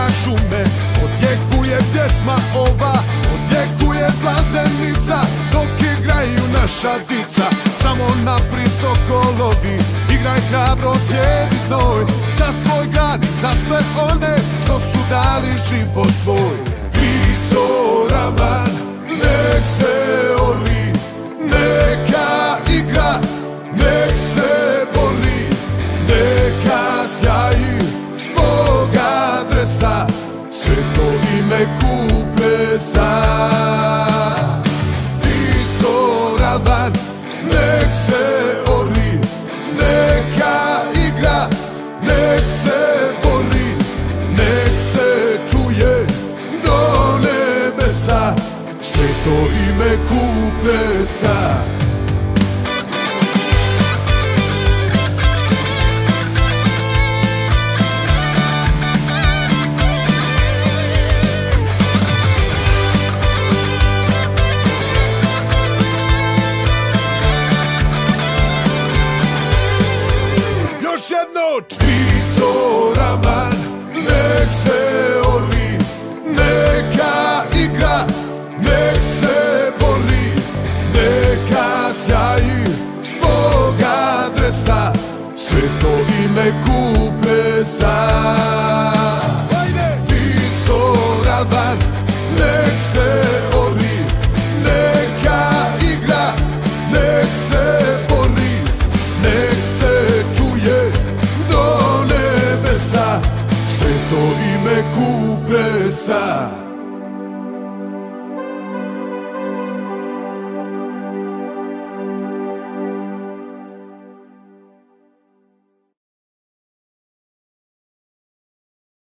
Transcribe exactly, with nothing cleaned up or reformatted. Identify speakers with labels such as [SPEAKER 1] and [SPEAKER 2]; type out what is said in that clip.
[SPEAKER 1] šume, odjekuje pjesma ova, odjekuje plazdenica, dok igraju naša dica. Samo naprijed sokolovi, igraj hrabro, cijedi znoj, za svoj grad i za sve one što su dali život svoj. Visoravan, nek se ori, neka igra, nek se bori, neka sjaji s tvoga dresa, sve to ime Kupresa. Visoravan, nek se ori, neka igra, nek se bori, nek se čuje do nebesa, sve to ime Kupresa. Visoravan, nek se ori, neka igra, nek se bori, neka sjaji s tvoga dresa, sve to ime Kupresa.